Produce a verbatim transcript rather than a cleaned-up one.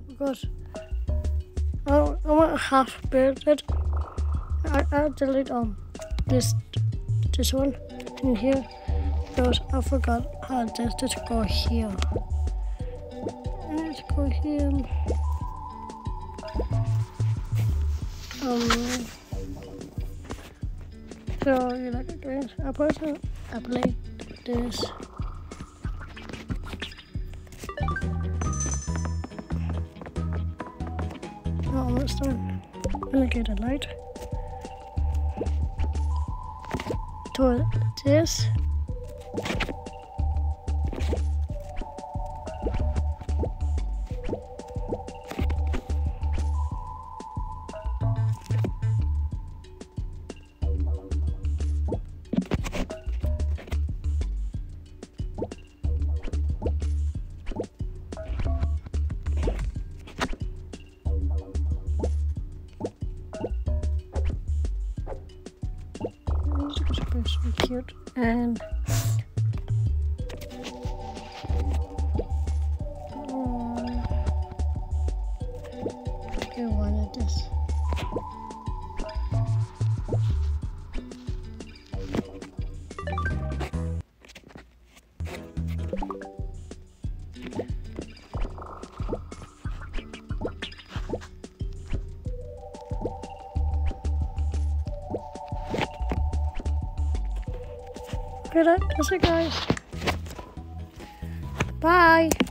because I, I want half build it. I I delete um this this one in here because I forgot how this just go here. Let's go here. Um. So you like this? I put some. I play this. Oh, almost done. Let me get a light. To this. So cute and um, I wanted this. Okay, that's it, guys. Bye.